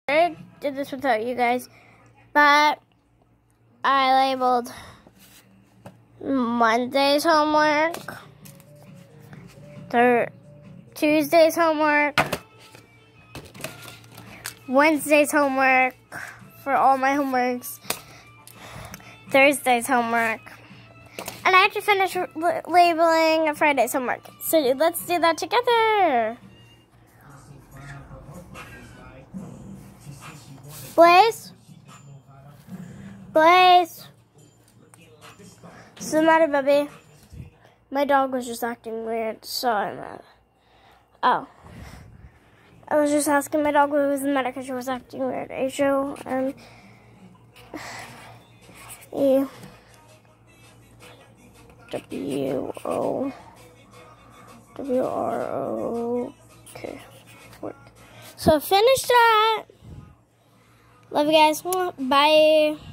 I did this without you guys, but I labeled Monday's homework, Tuesday's homework, Wednesday's homework for all my homeworks, Thursday's homework, and I have to finish labeling Friday's homework. So let's do that together. Blaze? Blaze? What's the matter, baby? My dog was just acting weird, so I'm mad. Oh. I was just asking my dog what was the matter because she was acting weird. H-O-M-E. W-O-W-R-O. Okay. Work. So finish that. Love you guys. Bye.